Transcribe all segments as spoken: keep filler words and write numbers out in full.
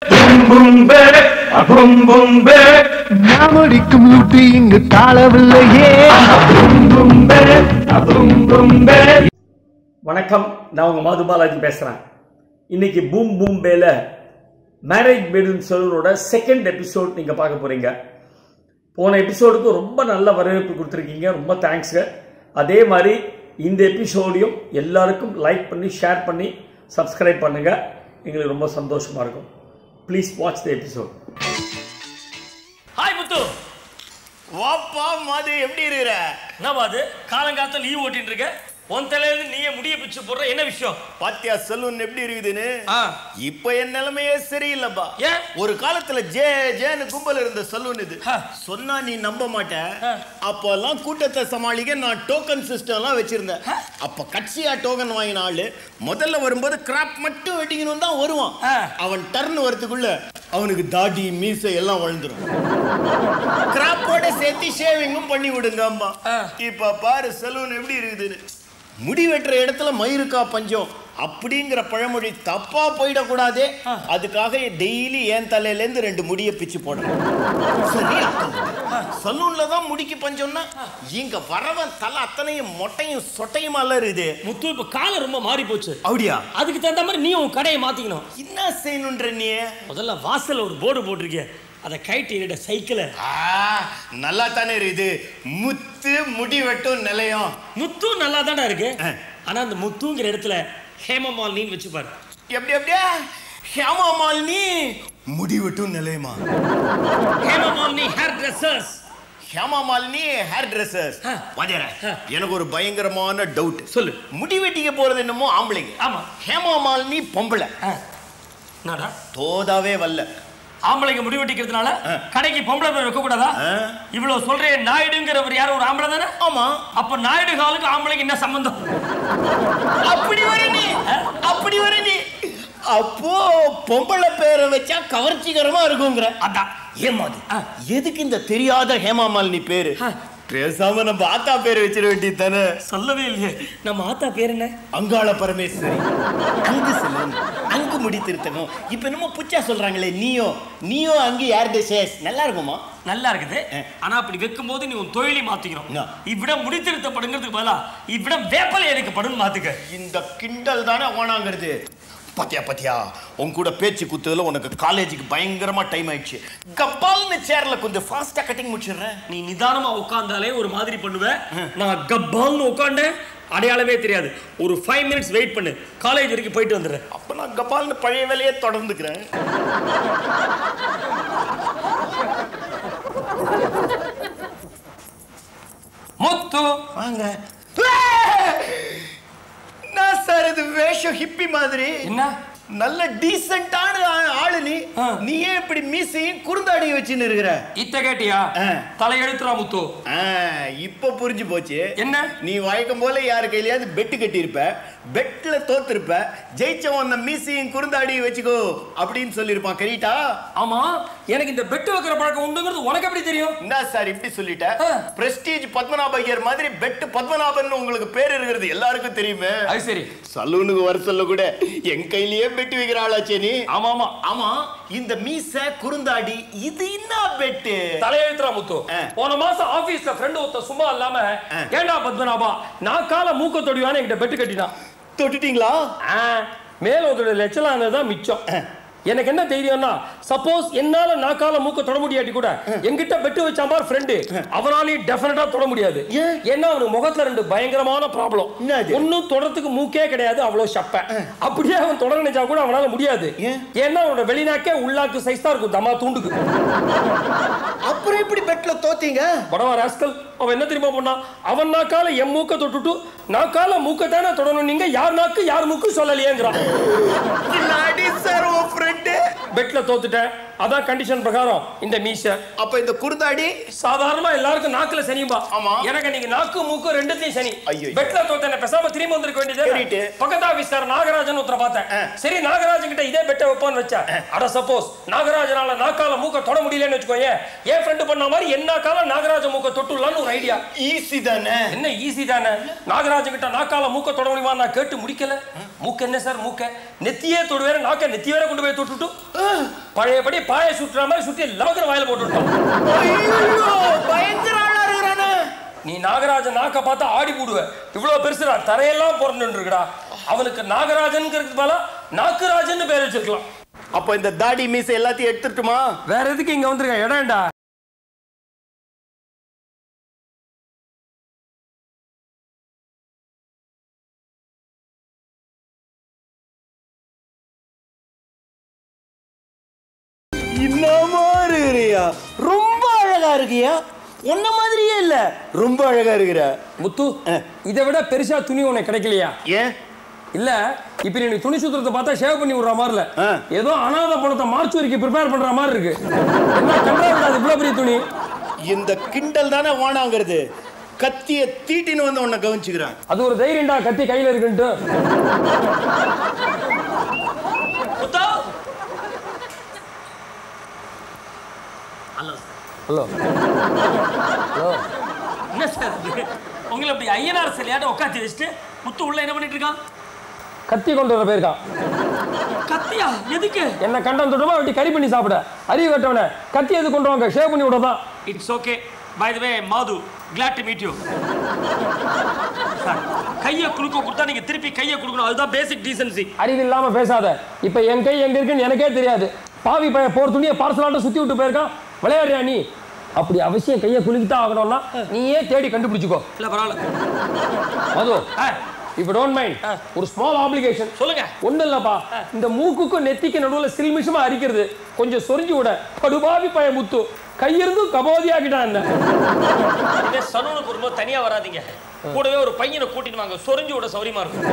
நாமடிக்கும் ஊட்டி இங்கு தாளவில்லையே. வணக்கம், நான் உங்க மது பாலாஜி பேசுறேன். இன்னைக்கு பூம் பூம் பேல மேரேஜ் பெட்னு சொல்றோட செகண்ட் எபிசோட் நீங்க பார்க்க போறீங்க. போன எபிசோடுக்கு ரொம்ப நல்ல வரவேற்பு கொடுத்துருக்கீங்க, ரொம்ப தேங்க்ஸ்ங்க. அதே மாதிரி இந்த எபிசோடையும் எல்லாருக்கும் லைக் பண்ணி ஷேர் பண்ணி சப்ஸ்கிரைப் பண்ணுங்க, எங்களுக்கு ரொம்ப சந்தோஷமா இருக்கும். Please watch the episode. Hi Muthu. வாப்பா மாது, எப்படி இருக்கிற? என்ன மாது, காலங்காலத்துல லீவ் ஓட்டிட்டு இருக்க? உன் தலையிலிருந்து நீயே முடிய பிச்சு போடுற, என்ன விஷயம்? பாத்தியா சலூன் எப்படி இருக்குதுன்னு? இப்ப என் நிலைமையே சரியில்லப்பா. ஏன்? ஒரு காலத்துல ஜே ஜேன்னு கும்பல் இருந்த சலூன் இது. சொன்னா நீ நம்ப மாட்ட. அப்பெல்லாம் கூட்டத்தை சமாளிக்க நான் டோக்கன் சிஸ்டம் எல்லாம் வச்சிருந்தேன். அப்ப கட்சியா டோக்கன் வாங்கின ஆளு முதல்ல வரும்போது கிராப் மட்டும் வெட்டிக்கணும் தான் வருவான். அவன் டர்ன் வரதுக்குள்ள அவனுக்கு தாடி மீசை எல்லாம் வளர்ந்துரும். கிராப்போட சேர்த்து ஷேவிங்கும் பண்ணி விடுங்க அம்மா. இப்ப பாரு சலூன் எப்படி இருக்குதுன்னு. முடி வெட்டுற இடத்துல மயிருக்கா பஞ்சம் அப்படிங்கிற பழமொழி தப்பா போயிடக்கூடாதே, அதுக்காக டெய்லி என் தலையில இருந்து ரெண்டு முடிய பிச்சு போடுறேன். சரி, சலூன்ல தான் முடிக்கு பஞ்சம்னா இங்க வரவன் தலை அத்தனையும் மொட்டையும் சொட்டையுமா இருக்குது. முத்து, இப்ப காலம் ரொம்ப மாறி போச்சு. அப்படியா? அதுக்கு தகுந்த மாதிரி நீ உன் கடையை மாத்திக்கணும். என்ன செய்யணுன்ற நீ? முதல்ல வாசல்ல ஒரு போர்டு போட்டிருக்கேன், அதை கைட்டு சைக்கிள. நல்லா தானே இருக்குது. முத்து முடி வெட்டும் நிலையம். முத்து நல்லா தானே இருக்கு. ஆனா அந்த முத்துங்கிற இடத்துல ஹேமமாலினி வச்சு பாரு. எப்படி எப்படியா? ஹேமமாலினி முடி வெட்டும் நிலையமா? Hemamalini hair dressers. Hemamalini hair dressers. எனக்கு ஒரு பயங்கரமான டவுட். சொல்லு. முடி வெட்டிக்க போறது என்னமோ ஆம்பளைங்க. ஆமா. ஹேமமாலினி பொம்பளை. என்னடா தோதாவே வரல. ஆம்பளைங்க முடி வெட்டிக்கிறதுனால கடைக்கு பொம்பளை பேர் வைக்க கூடாதா? இவ்வளவு சொல்றேன். நாயுடுங்கிறவர் யாரும் ஒரு ஆம்பளை தானே? ஆமா. அப்ப நாயுடு காலுக்கு ஆம்பளைக்கு என்ன சம்பந்தம்? அப்படி வர நீ, அப்படி வர நீ. அப்போ பொம்பளை பேரை வச்சா கவர்ச்சிகரமா இருக்குங்கிற. அதான். ஏமாது, எதுக்கு இந்த தெரியாத ஹேமமாலினி பேரு? பேசாம நம்ம ஆத்தா பேரை வச்சிட வேண்டியது தானே. சொல்லவே இல்லையே. நம்ம ஆத்தா பேர் என்ன? அங்காள பரமேஸ்வரி. அங்கு செல்லும், அங்கு முடி திருத்தகம். இப்ப என்னமோ புச்சா சொல்றாங்களே, நீயோ நீயோ அங்கு யார் தேசேஸ். நல்லா இருக்குமா? நல்லா இருக்குது. ஆனா அப்படி வைக்கும் போது நீ உன் தொழிலை மாத்திக்கணும். இவ்விடம் முடித்திருத்தப்படுங்கிறதுக்கு பதிலா இவ்விடம் வேப்பலை எடுக்கப்படும் மாத்துக்க. இந்த கிண்டல் தானே ஓனாங்கிறது. பாத்தியா பாத்தியா, உன் கூட பேச்சு குத்துதுல உனக்கு காலேஜுக்கு பயங்கரமா டைம் ஆயிடுச்சு. கப்பால்னு சேர்ல கொஞ்சம் ஃபாஸ்டா கட்டிங் முடிச்சிடுறேன். நீ நிதானமா உட்கார்ந்தாலே ஒரு மாதிரி பண்ணுவேன். நான் கப்பால்னு உட்கார்ந்தேன், அடையாளமே தெரியாது. ஒரு ஃபைவ் மினிட்ஸ் வெயிட் பண்ணு, காலேஜ் வரைக்கும் போயிட்டு வந்துடுறேன். அப்ப நான் கப்பால்னு பழைய வேலையே தொடர்ந்துக்கிறேன். முத்து வாங்க. நான் சார் இது வேஷம் ஹிப்பி மாதிரி. என்ன நல்ல டீசென்ட்டான ஆளு நீ. நீ ஏன் இப்படி மீசையும் குறுந்தாடி வச்சுன்னு இருக்கிற? இத்த கேட்டியா? தலை எழுத்துறா முத்து. இப்ப புரிஞ்சு போச்சு. என்ன? நீ வழக்கம் போல யாரு கையிலயாவது பெட்டு கட்டி இருப்ப, பெட்ல தோத்திருப்ப, ஜெயிச்சவன் அந்த மீசையும் குறுந்தாடி வச்சுக்கோ அப்படின்னு சொல்லிருப்பான். கரெக்டா? ஆமா. எனக்கு இந்த பெட்டு வைக்கிற பழக்கம் உண்டுங்கிறது உனக்கு எப்படி தெரியும்? என்ன சார் இப்படி சொல்லிட்ட? பிரஸ்டீஜ் பத்மநாப ஐயர் மாதிரி பெட்டு பத்மநாபன் உங்களுக்கு பேர் இருக்கிறது எல்லாருக்கும் தெரியுமே. அது சரி. சலூனுக்கு வர சொல்ல கூட என் கையிலேயே பெட்டு வைக்கிற ஆளாச்சே நீ. ஆமா ஆமா ஆமா. இந்த மீச குறுந்தாடி இது என்ன பெட்டு? தலையெழுத்துறா முத்து. போன மாசம் ஆபீஸ்ல ஃப்ரெண்ட் ஒருத்த சும்மா இல்லாம, ஏண்டா பத்மநாபா நான் கால மூக்க தொடிவான்னு என்கிட்ட பெட்டு கட்டினா. தொட்டுட்டீங்களா? மேல ஒரு லட்சம் மிச்சம். எனக்கு என்ன தைரியம்னா, சப்போஸ் என்னால நாக்கால மூக்க தொட முடியாட்டி கூட என்கிட்ட பெட்டு வச்சா பார் ஃப்ரெண்டு, அவனாலையும் டெஃபினட்டா தொட முடியாது. ஏன்னா அவனுக்கு முகத்துல ரெண்டு பயங்கரமான ப்ராப்ளம். ஒன்னும் தொடறதுக்கு மூக்கே கிடையாது, அவ்வளவு சப்ப. அப்படியே அவன் தொடர நினைச்சா கூட அவனால முடியாது. ஏன்னா அவனோட வெளிநாக்கே உள்ளாக்கு சைஸ் தான் இருக்கும், தமா தூண்டுக்கு. அப்புறம் எப்படி பெட்ல தோத்தீங்க? படவா ராஸ்கல். அவன் என்ன தெரியுமா பண்ணா, அவன் நாக்கால என் மூக்க தொட்டுட்டு நாக்கால மூக்க தானே தொடணும், நீங்க யார் நாக்கு யார் மூக்கு சொல்லலையேங்கிறான். பெட்ல தோத்துட்டேன், அதான் கண்டிஷன் பிரகாரம் இந்த மீச. அப்ப இந்த குறுந்தாடி சாதாரணமா எல்லாருக்கும் நாக்குல சனியும்பா. எனக்கு நீங்க நாக்கு மூக்கு ரெண்டுத்தையும் சனி. பெட்ல தோத்தேன், பேசாம திரும்பி வந்திருக்க வேண்டியது. பக்கத்து ஆபீஸ்கார நாகராஜன் ஒருத்தர பார்த்தேன். சரி நாகராஜன் கிட்ட இதே பெட்டை வைப்பான்னு வச்சா. அட சப்போஸ் நாகராஜனால நாக்கால மூக்க தொட முடியலன்னு வச்சுக்கோங்க, என் ஃப்ரெண்டு பண்ண மாதிரி என்ன கால நாகராஜ மூக்க தொட்டுலான்னு ஒரு ஐடியா. ஈஸி தானே? என்ன ஈஸி தானே? நாகராஜன் கிட்ட நாக்கால மூக்க தொட முடியுமா நான் கேட்டு முடிக்கல. மூக்க என்ன சார் மூக்க நெத்தியே தொடுவேற, நாக்க நெத்தி வேற கொண்டு போய் தொட்டுட்டு பழையபடி பாய சுற்றுற மாதிரி சுற்றி லவக்கர் வாயில போட்டுட்டோம். பயங்கர ஆளா இருக்கிறானே. நீ நாகராஜன் நாக்க பார்த்தா ஆடி போடுவ. இவ்வளவு பெருசுடா, தரையெல்லாம் பிறந்து இருக்குடா. அவனுக்கு நாகராஜன் மேல நாக்குராஜன் பேர் வச்சிருக்கலாம். அப்ப இந்த தாடி மீசை எல்லாத்தையும் எடுத்துட்டுமா? வேற எதுக்கு இங்க வந்திருக்க? இடம்டா. இன்னமா இருக்கிறியா? ரொம்ப அழகா இருக்கியா? உன்ன மாதிரியே இல்ல, ரொம்ப அழகா இருக்கிற. முத்து, இதை விட பெருசா துணி உனக்கு கிடைக்கலையா? ஏன் இல்ல, இப்ப நீ துணி சுத்திரத்தை பார்த்தா ஷேவ் பண்ணி விடுற மாதிரி இல்ல, ஏதோ அனாத பணத்தை மார்ச் வரைக்கும் ப்ரிப்பேர் பண்ற மாதிரி இருக்கு. என்ன கண்டா விடாது இவ்வளவு பெரிய துணி. இந்த கிண்டல் தானே வானாங்கிறது. கத்திய தீட்டின்னு வந்து உன்னை கவனிச்சுக்கிறான். அது ஒரு தைரியம்டா, கத்தி கையில இருக்குன்ட்டு. ஹலோ ஹலோ, என்ன சார் உங்களை அப்படி ஐயனார் சிலையாட்ட உட்காந்து வச்சுட்டு முத்து உள்ள என்ன பண்ணிட்டு இருக்கான்? கத்தி கொண்டு வர போயிருக்கான். கத்தியா? எதுக்கு? என்ன கண்டம் தொடுமா வெட்டி கறி பண்ணி சாப்பிட. அறிவு கட்டவன கத்தி எது கொண்டு வாங்க, ஷேவ் பண்ணி விடதான். It's okay. By the way Madhu, glad to meet you. Sir, கையை குலுக்க கொடுத்தா நீங்க திருப்பி கையை குலுக்கணும், அதுதான் பேசிக் டீசன்சி. அறிவு இல்லாம பேசாத. இப்ப என் கை எங்க இருக்குன்னு எனக்கே தெரியாது. பாவி பைய போர் துணியை பார்சலாட்ட சுத்தி விட்டு போயிருக்கான். விளையாடுறியா நீ? அப்படி அவசியம் கையை குலுக்கிட்டா ஆகணும்னா நீயே தேடி கண்டுபிடிச்சுக்கோ. இல்ல பரவாயில்ல மது, இப்ப டோன்ட் மைண்ட், ஒரு ஸ்மால் ஆப்ளிகேஷன். சொல்லுங்க. ஒண்ணு இல்லப்பா, இந்த மூக்குக்கும் நெத்திக்கு நடுவுல சில்மிஷமா அரிக்கிறது, கொஞ்சம் சொரிஞ்சு விட. படுபாவி பய முத்து கையிருந்து கபோதி ஆகிட்டான். என்ன சலூனுக்கு வரும்போது தனியா வராதீங்க, கூடவே ஒரு பையனை கூட்டிட்டு வாங்க, சொரிஞ்சு விட சௌரியமா இருக்கும்.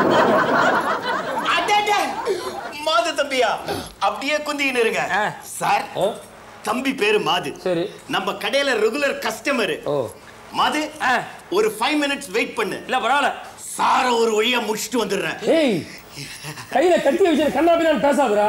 மாது தம்பியா, அப்படியே குந்தின்னு இருங்க சார். தம்பி பேரு மாது. சரி, நம்ம கடையில ரெகுலர் கஸ்டமர். மாது, ஒரு ஃபைவ் மினிட்ஸ் வெயிட் பண்ணு. இல்ல பரவாயில்ல, சார ஒரு வழியா முடிச்சுட்டு வந்துடுறேன். ஏய், கையில கத்தி வச்சு கண்ணாபின்னு பேசாதடா.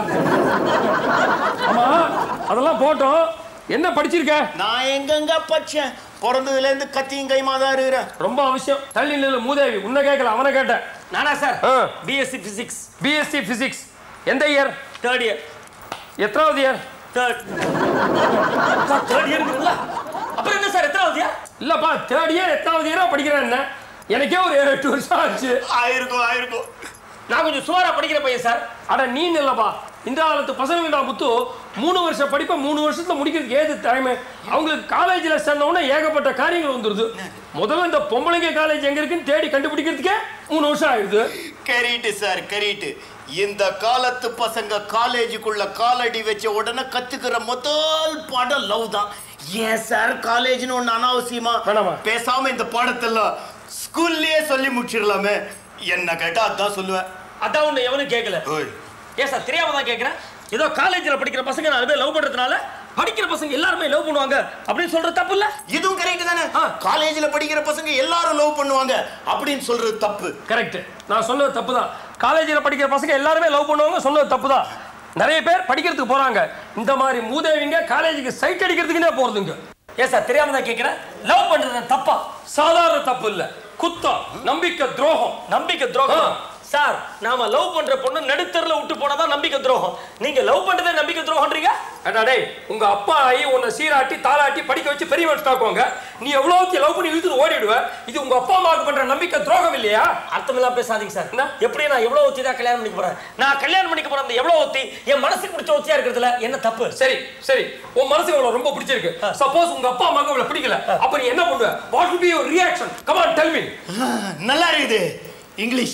ஆமா, அதெல்லாம் போட்டோம். என்ன படிச்சிருக்க? நான் எங்கங்க படிச்சேன்? பிறந்ததுல இருந்து கத்தியும் கைமா தான் இருக்கிறேன். ரொம்ப அவசியம். தள்ளி நில்லு மூதேவி. உன்னை கேட்கல, அவனை கேட்டேன். நானா sir? BSc physics. BSc physics. எந்த இயர்? Third year. எத்தனாவது year? Third. Sir third year இருக்குல்ல, அப்புறம் என்ன சார் எத்தனாவது இயர்? இல்லப்பா, தேர்ட் இயர் எத்தனாவது இயரா படிக்கிறேன். என்ன எனக்கே ஒரு எட்டு வருஷம் ஆச்சு. ஆயிருக்கும் ஆயிருக்கும். நான் கொஞ்சம் சுமாரா படிக்கிற பையன் சார். அட நீ இல்லப்பா, இந்த காலத்து பசங்கள்டா முத்து, மூணு வருஷம் படிப்பை மூணு வருஷத்துல முடிக்கிறதுக்கு ஏது டைம். அவங்களுக்கு காலேஜில் சேர்ந்தவொடனே ஏகப்பட்ட காரியங்கள் வந்துருது. முதல்ல இந்த பொம்பளைங்க காலேஜ் எங்க இருக்குன்னு தேடி கண்டுபிடிக்கிறதுக்கே மூணு வருஷம் ஆயிடுது. Correct sir, correct. இந்த காலத்து பசங்க காலேஜுக்குள்ள காலடி வச்ச உடனே கத்துக்கிற முதல் பாடம் லவ் தான். ஏன் சார் காலேஜ்னு ஒண்ணு அனாவசியமா? பேசாம இந்த பாடத்தெல்லாம் ஸ்கூல்லயே சொல்லி முடிச்சிடலாமே. என்ன கேட்டா அதான் சொல்லுவேன். அதான் ஒண்ணு எவனும் கேட்கல. ஏன் சார் தெரியாம தான் கேட்கிறேன். ஏதோ காலேஜில் படிக்கிற பசங்க நாலு பேர் லவ் பண்றதுனால படிக்கிற பசங்க எல்லாருமே லவ் பண்ணுவாங்க அப்படின்னு சொல்றது தப்பு இல்ல? இதுவும் கரெக்ட் தானே. காலேஜில் படிக்கிற பசங்க எல்லாரும் லவ் பண்ணுவாங்க அப்படின்னு சொல்றது தப்பு. கரெக்ட், நான் சொன்னது தப்பு தான். காலேஜில் படிக்கிற பசங்க எல்லாருமே லவ் பண்ணுவாங்க சொன்னது தப்பு தான். நிறைய பேர் படிக்கிறதுக்கு போறாங்க. இந்த மாதிரி மூதேவிங்க காலேஜுக்கு சைட் அடிக்கிறதுக்குன்னே போறதுங்க. ஏன் சார் தெரியாம தான் கேட்கிறேன். லவ் பண்றது தப்பா? சாதாரண தப்பு இல்ல, குத்தம், நம்பிக்கை துரோகம். நம்பிக்கை துரோகம் சார். நாம லவ் பண்ற பொண்ணு நடுத்தரில் விட்டு போனதான் நம்பிக்கை துரோகம். நீங்க லவ் பண்றதே நம்பிக்கை துரோகம்ன்றீங்க. அடாடே, உங்க அப்பா ஆகி உன்னை சீராட்டி தாளாட்டி படிக்க வச்சு பெரிய வச்சுட்டாக்குவாங்க. நீ எவ்வளவு லவ் பண்ணி இழுத்துட்டு ஓடிடுவ. இது உங்க அப்பா அம்மாவுக்கு பண்ற நம்பிக்கை துரோகம் இல்லையா? அர்த்தமெல்லாம் பேசாதீங்க சார். எப்படி நான் எவ்வளவு ஒத்தி தான் கல்யாணம் பண்ணிக்க போறேன்? நான் கல்யாணம் பண்ணிக்க போற அந்த எவ்வளவு ஒத்தி என் மனசுக்கு பிடிச்ச ஒத்தியா இருக்கிறதுல என்ன தப்பு? சரி சரி, உன் மனசுக்கு அவ்வளவு ரொம்ப பிடிச்சிருக்கு. சப்போஸ் உங்க அப்பா அம்மாவுக்கு அவ்வளவு பிடிக்கல, அப்ப நீ என்ன பண்ணுவ? What will be your reaction? Come on tell me. நல்லா இருக்குது இங்கிலீஷ்.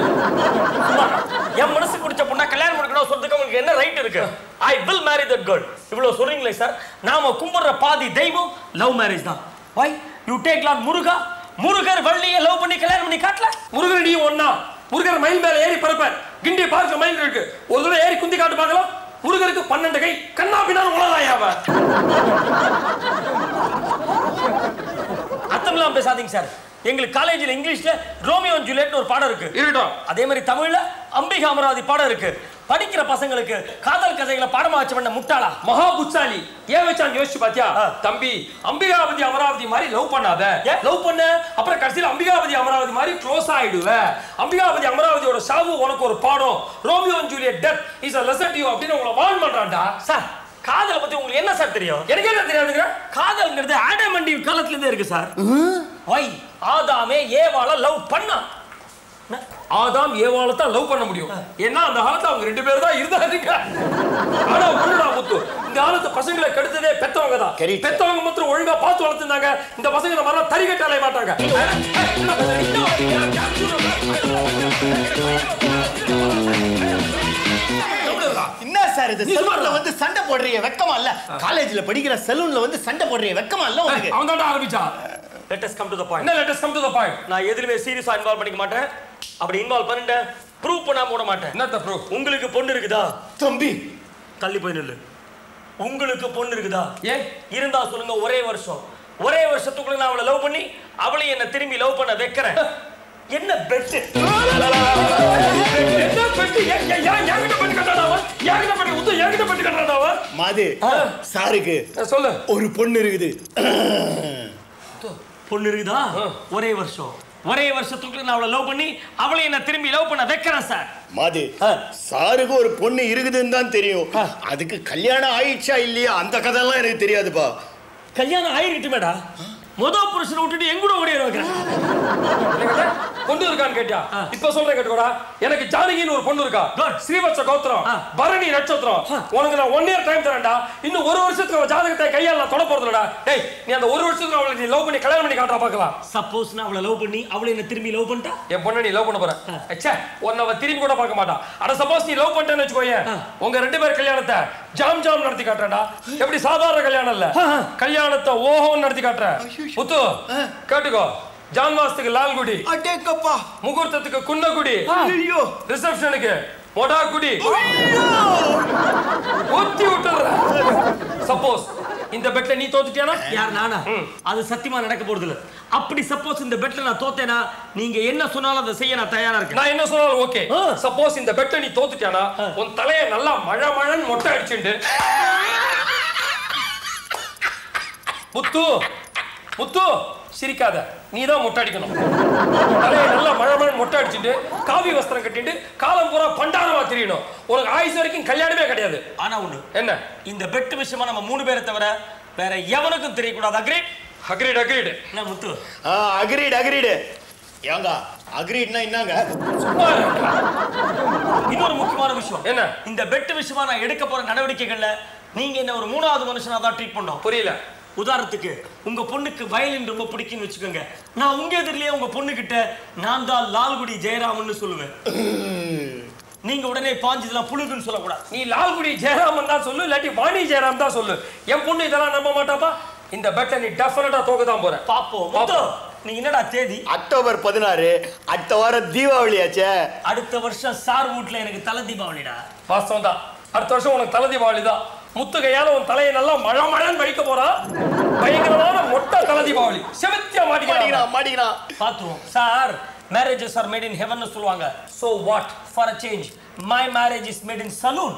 என் மனசுக்கு பிடிச்ச பொண்ணா கல்யாணம் பண்ணிக்கணும் சொல்றதுக்கு உங்களுக்கு என்ன ரைட் இருக்கு? I will marry that girl. இவ்வளவு சொல்றீங்களே சார். நாம கும்பிடுற பாதி தெய்வம் லவ் மேரேஜ் தான். வை யூ டேக் லாட் முருகா? முருகர் வள்ளியை லவ் பண்ணி கல்யாணம் பண்ணி காட்டல? முருகர் நீ ஒண்ணா? முருகர் மயில் மேல ஏறி பறப்பார். கிண்டி பார்க்க மயில் இருக்கு, ஒரு தடவை ஏறி குந்தி காட்டு பார்க்கலாம். முருகருக்கு பன்னெண்டு கை, கண்ணா பின்னாலும் உலகாயாவ. அர்த்தமெல்லாம் பேசாதீங்க சார். எங்களுக்கு காலேஜில் இங்கிலீஷ்ல ரோமியோ அண்ட் ஜூலியட் ஒரு பாடம் இருக்கு. இருக்கட்டும். அதே மாதிரி தமிழ்ல அம்பிகா அமராவதி பாடம் இருக்கு. படிக்கிற பசங்களுக்கு காதல் கதைகளை பாடமா வச்சு பண்ண முட்டாளா மகா புத்தாலி ஏன் வச்சான் யோசிச்சு பாத்தியா தம்பி அம்பிகாபதி அமராவதி மாதிரி லவ் பண்ணாத லவ் பண்ண அப்புறம் கடைசியில் அம்பிகாபதி அமராவதி மாதிரி க்ளோஸ் ஆயிடுவ அம்பிகாபதி அமராவதியோட சாவு உனக்கு ஒரு பாடம் Romeo and Juliet death is a lesson to you அப்படின்னு உங்களை வார்ன் பண்றான்டா சார் காதலை பத்தி உங்களுக்கு என்ன சார் தெரியும் எனக்கு என்ன தெரியாதுங்க காதல்ங்கிறது ஆடம் அண்ட் ஈவ் காலத்துல இருந்தே இருக்கு சார் வை ஆதாமே ஏவாள லவ் பண்ணா ஆதாம் ஏவாளை தான் லவ் பண்ண முடியும் ஏன்னா அந்த காலத்துல அவங்க ரெண்டு பேரும் தான் இருந்தாங்க ஆனா ஒண்ணுடா முத்து இந்த காலத்து பசங்களை கெடுத்ததே பெத்தவங்க தான் பெத்தவங்க மாத்திரம் ஒழுங்கா பார்த்து வளர்த்துருந்தாங்க இந்த பசங்க இந்த மாதிரி தறிகட்ட அலைய மாட்டாங்க என்ன சார் இது சலூன்ல வந்து சண்டை போடுறீங்க வெக்கமா இல்ல காலேஜ்ல படிக்கிற சலூன்ல வந்து சண்டை போடுறீங்க வெக்கமா இல்ல உங்களுக்கு அவன் தான் ஆரம்பிச்சா let us come to the point என்ன let us come to the point நான் எதிலுமே சீரியஸா இன்வால்வ் பண்ணிக்க மாட்டேன் அப்படி இன்வால்வ் பண்ணிட்டேன் ப்ரூவ் பண்ணாம விட மாட்டேன் என்னத்த ப்ரூவ் உங்களுக்கு பொண்ணு இருக்குதா தம்பி தள்ளி போய் நில்லு உங்களுக்கு பொண்ணு இருக்குதா ஏன் இருந்தா சொல்லுங்க ஒரே வருஷம் ஒரே வருஷத்துக்குள்ள நான் அவளை லவ் பண்ணி அவளை என்ன திரும்பி லவ் பண்ண வைக்கிறேன் என்ன பெட் என்ன பெட் யாங்கிட்ட பண்ணி கட்டறானவ யாங்கிட்ட பண்ணி உத்து யாங்கிட்ட பண்ணி கட்டறானவ மாது சாருக்கு சொல்லு ஒரு பொண்ணு இருக்குது பொண்ணு இருக்குதா ஒரே வருஷம் ஒரே வருஷத்துக்குள்ள நான் அவளை லவ் பண்ணி அவளை என்ன திரும்பி லவ் பண்ண வைக்கிறேன் சார் மாது சாருக்கு ஒரு பொண்ணு இருக்குதுன்னு தான் தெரியும் அதுக்கு கல்யாணம் ஆயிடுச்சா இல்லையா அந்த கதையெல்லாம் எனக்கு தெரியாதுப்பா கல்யாணம் ஆயிருக்கட்டுமேடா முத புருஷனை விட்டுட்டு எங்கூட ஓடிய வைக்கிறேன் பொண்ணு இருக்கான்னு கேட்டா இப்ப சொல்றேன் கேட்டுக்கோடா எனக்கு ஜானகின்னு ஒரு பொண்ணு இருக்கா ஸ்ரீவத்ச கோத்திரம் பரணி நட்சத்திரம் உனக்கு நான் ஒன் இயர் டைம் தரேன்டா இன்னும் ஒரு வருஷத்துக்கு அவள் ஜாதகத்தை கையால் நான் தொட போறதுலடா டேய் நீ அந்த ஒரு வருஷத்துக்கு அவளை நீ லவ் பண்ணி கல்யாணம் பண்ணி காட்டுறா பார்க்கலாம் சப்போஸ் நான் அவளை லவ் பண்ணி அவளை என்ன திரும்பி லவ் பண்ணிட்டா என் பொண்ணை நீ லவ் பண்ண போற அச்சா உன்னை அவ திரும்பி கூட பார்க்க மாட்டா அட சப்போஸ் நீ லவ் பண்ணிட்டேன்னு வச்சுக்கோயேன் உங்க ரெண்டு பேர் கல்யாணத்தை ஜாம் ஜாம் நடத்தி காட்டுறேன்டா எப்படி சாதாரண கல்யாணம் இல்ல கல்யாணத்தை ஓஹோன்னு நடத்தி காட்டுறேன் முத்து கேட்டுக்கோ ஜான்வாஸ்துக்கு லால்குடி அடேங்கப்பா முகூர்த்தத்துக்கு குன்னகுடி ஐயோ ரிசப்ஷனுக்கு மொடாகுடி ஊத்தி விட்டுற சப்போஸ் இந்த பெட்ல நீ தோத்துட்டியானா யார் நானா அது சத்தியமா நடக்க போறது இல்ல அப்படி சப்போஸ் இந்த பெட்ல நான் தோத்தேனா நீங்க என்ன சொன்னாலும் அதை செய்ய நான் தயாரா இருக்கேன் நான் என்ன சொன்னாலும் ஓகே சப்போஸ் இந்த பெட்ல நீ தோத்துட்டியானா உன் தலையை நல்லா மழை மழைன்னு மொட்டை அடிச்சுட்டு முத்து முத்து சிரிக்காத நீதான் மொட்டை அடிக்கணும் தலையை நல்லா மழை மழை மொட்டை அடிச்சுட்டு காவி வஸ்திரம் கட்டிட்டு காலம் பூரா பண்டாரமா தெரியணும் உனக்கு ஆயுசு வரைக்கும் கல்யாணமே கிடையாது ஆனா ஒண்ணு என்ன இந்த பெட் விஷயமா நம்ம மூணு பேரை தவிர வேற எவனுக்கும் தெரியக்கூடாது அக்ரீட் அக்ரீட் அக்ரீட் என்ன முத்து அக்ரீட் அக்ரீட் ஏங்க அக்ரீட்னா என்னங்க இன்னொரு முக்கியமான விஷயம் என்ன இந்த பெட் விஷயமா நான் எடுக்க போற நடவடிக்கைகள்ல நீங்க என்ன ஒரு மூணாவது மனுஷனா தான் ட்ரீட் பண்ணோம் புரியல உதாரணத்துக்கு உங்க பொண்ணுக்கு வயலின் ரொம்ப பிடிக்கும்னு வச்சுக்கோங்க நான் உங்க எதிரிலேயே உங்க பொண்ணு கிட்ட நான் தான் லால்குடி ஜெயராமன் சொல்லுவேன் நீங்க உடனே பாஞ்சதுலாம் புழுகுன்னு சொல்லக்கூடாது நீ லால்குடி ஜெயராமன் தான் சொல்லு இல்லாட்டி வாணி ஜெயராம் தான் சொல்லு என் பொண்ணு இதெல்லாம் நம்ப மாட்டாப்பா இந்த பெட்டை நீ டெஃபினட்டா தோக்க தான் போற பாப்போம் நீ என்னடா தேதி அக்டோபர் பதினாறு அடுத்த வாரம் தீபாவளி ஆச்சே அடுத்த வருஷம் சார் வீட்டுல எனக்கு தலை தீபாவளிடா வாஸ்தவம் தான் அடுத்த வருஷம் உனக்கு தலை தீபாவளி தான் முத்து கையால உன் தலையை நல்லா மழை மழைன்னு வைக்க போறான் பயங்கரமான மொட்டை தலை தீபாவளி செவத்தியா மாட்டிக்கிறான் மாட்டிக்கிறான் பாத்துவோம் sir marriages are made in heaven சொல்லுவாங்க so what for a change my marriage is made in saloon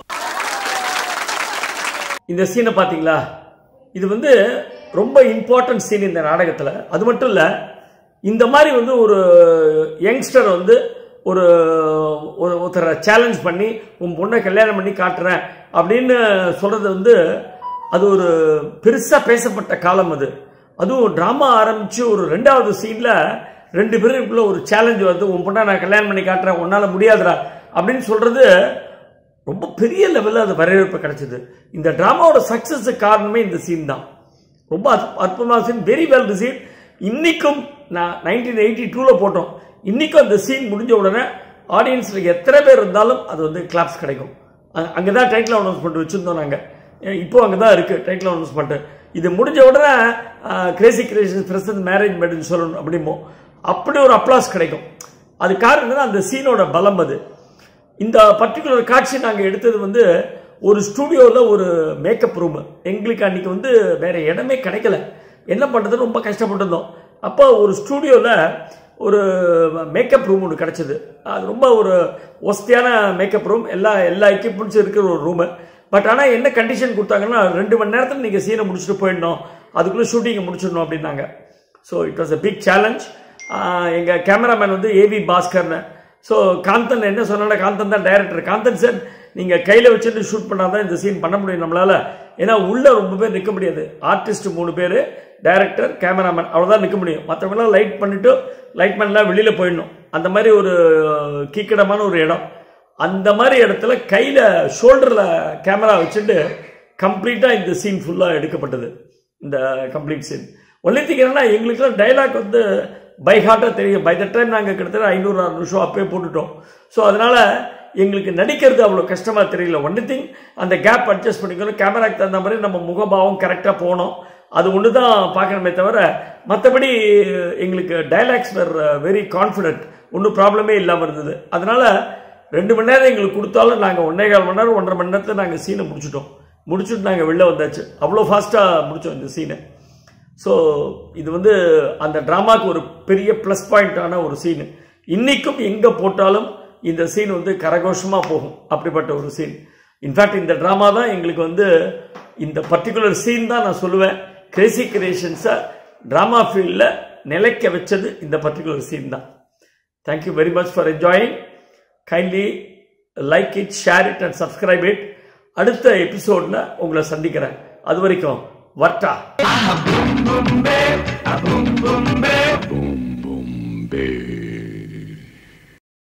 இந்த சீனை பாத்தீங்களா இது வந்து ரொம்ப இம்பார்ட்டன்ட் சீன் இந்த நாடகத்துல அது மட்டும் இல்ல இந்த மாதிரி வந்து ஒரு யங்ஸ்டர் வந்து ஒரு ஒருத்தரை சேலஞ்ச் பண்ணி உன் பொண்ணை கல்யாணம் பண்ணி காட்டுறேன் அப்படின்னு சொல்றது வந்து அது ஒரு பெருசா பேசப்பட்ட காலம் அது அதுவும் டிராமா ஆரம்பிச்சு ஒரு ரெண்டாவது சீன்ல ரெண்டு பேருக்குள்ள ஒரு சேலஞ்ச் வந்து உன் பொண்ணை நான் கல்யாணம் பண்ணி காட்டுறேன் உன்னால முடியாதுடா அப்படின்னு சொல்றது ரொம்ப பெரிய லெவலில் அது வரவேற்பு கிடைச்சது இந்த டிராமாவோட சக்சஸுக்கு காரணமே இந்த சீன் தான் ரொம்ப அற்புதமான சீன் வெரி வெல் ரிசீவ் இன்னைக்கும் நான் நைன்டீன் எயிட்டி டூல போட்டோம் இன்னைக்கும் அந்த சீன் முடிஞ்ச உடனே ஆடியன்ஸ்ல எத்தனை பேர் இருந்தாலும் அது வந்து கிளாப்ஸ் கிடைக்கும் அங்கதான் டைட்டில் அனௌன்ஸ்மெண்ட் வச்சிருந்தோம் நாங்க இப்போ அங்கதான் இருக்கு டைட்டில் அனௌன்ஸ்மெண்ட் இது முடிஞ்ச உடனே கிரேசி கிரியேஷன்ஸ் பிரசன்ட் மேரேஜ் மேட்னு சொல்லணும் அப்படிமோ அப்படி ஒரு அப்ளாஸ் கிடைக்கும் அது காரணம் அந்த சீனோட பலம் அது இந்த பர்டிகுலர் காட்சி நாங்க எடுத்தது வந்து ஒரு ஸ்டுடியோல ஒரு மேக்கப் ரூம் எங்களுக்கு அன்னைக்கு வந்து வேற இடமே கிடைக்கல என்ன பண்றது ரொம்ப கஷ்டப்பட்டிருந்தோம் அப்போ ஒரு ஸ்டுடியோல ஒரு மேக்கப் ரூம் ஒன்று கிடச்சிது. அது ரொம்ப ஒரு ஒஸ்தியான மேக்கப் ரூம், எல்லா எல்லா எக்யூப்மெண்ட்ஸும் இருக்கிற ஒரு ரூமு. பட் ஆனால் என்ன கண்டிஷன் கொடுத்தாங்கன்னா, ரெண்டு மணி நேரத்தில் நீங்கள் சீனை முடிச்சுட்டு போயிடணும், அதுக்குள்ளே ஷூட்டிங்கை முடிச்சிடணும் அப்படின்னாங்க. So it was a big challenge. எங்கள் கேமராமேன் வந்து ஏவி பாஸ்கர்னு. ஸோ காந்தன் என்ன சொன்னால, காந்தன் தான் டைரக்டர். காந்தன் சார், நீங்கள் கையில் வச்சுட்டு ஷூட் பண்ணால் தான் இந்த சீன் பண்ண முடியும் நம்மளால். ஏன்னா உள்ளே ரொம்ப பேர் நிற்க முடியாது. ஆர்டிஸ்ட் மூணு பேர், டைரக்டர், கேமராமேன், அவ்வளோதான் நிற்க முடியும். மற்றவங்களாம் லைட் பண்ணிவிட்டு லைட்மேன்லாம் வெளியில் போயிடணும். அந்த மாதிரி ஒரு கீக்கிடமான ஒரு இடம். அந்த மாதிரி இடத்துல கையில் ஷோல்டரில் கேமரா வச்சுட்டு கம்ப்ளீட்டாக இந்த சீன் ஃபுல்லாக எடுக்கப்பட்டது. இந்த கம்ப்ளீட் சீன். ஒன்லி திங் என்னன்னா, எங்களுக்குலாம் டைலாக் வந்து பை ஹார்ட்டாக தெரியும். பை த டைம் நாங்கள் கிட்டத்தட்ட ஐநூறு ஆறு நிமிஷம் அப்பயே போட்டுட்டோம். ஸோ அதனால் எங்களுக்கு நடிக்கிறது அவ்வளோ கஷ்டமாக தெரியல. ஒன்லி திங் அந்த கேப் அட்ஜஸ்ட் பண்ணிக்கணும். கேமராக்கு தகுந்த மாதிரி நம்ம முகபாவம் கரெக்டாக போகணும். அது ஒன்று தான் பார்க்கணுமே தவிர, மற்றபடி எங்களுக்கு டைலாக்ஸ் வேர் வெரி கான்ஃபிடென்ட், ஒன்றும் ப்ராப்ளமே இல்லாமல் இருந்தது. அதனால் ரெண்டு மணி நேரம் எங்களுக்கு கொடுத்தாலும் நாங்கள் ஒன்றே கால் மணி நேரம் ஒன்றரை மணி நேரத்தில் நாங்கள் சீனை முடிச்சிட்டோம். முடிச்சுட்டு நாங்கள் வெளில வந்தாச்சு. அவ்வளோ ஃபாஸ்ட்டாக முடித்தோம் இந்த சீனை. ஸோ இது வந்து அந்த ட்ராமாவுக்கு ஒரு பெரிய ப்ளஸ் பாயிண்டான ஒரு சீனு. இன்றைக்கும் எங்கே போட்டாலும் இந்த சீன் வந்து கரகோஷமாக போகும். அப்படிப்பட்ட ஒரு சீன். இன்ஃபேக்ட் இந்த ட்ராமா தான் எங்களுக்கு வந்து, இந்த பர்டிகுலர் சீன் தான் நான் சொல்லுவேன், கிரேசி கிரியேஷன்ஸை ட்ராமா ஃபீல்டில் நிலைக்க வச்சது இந்த பர்டிகுலர் சீன் தான். Thank you very much for enjoying. Kindly like it, share it and subscribe it. அடுத்த எபிசோடில் உங்களை சந்திக்கிறேன். அது வரைக்கும் வர்ட்டா.